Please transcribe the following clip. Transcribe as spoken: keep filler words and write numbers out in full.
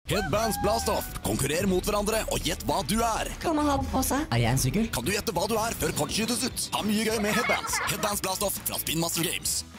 Headbands Blast Off. Konkurrer mot hverandre, og gjett hva du er. Hva man har på seg? Er jeg en sykkel? Kan du gjette hva du er før kort skytes ut? Ha mye gøy med Headbands. Headbands Blast Off fra Spin Master Games.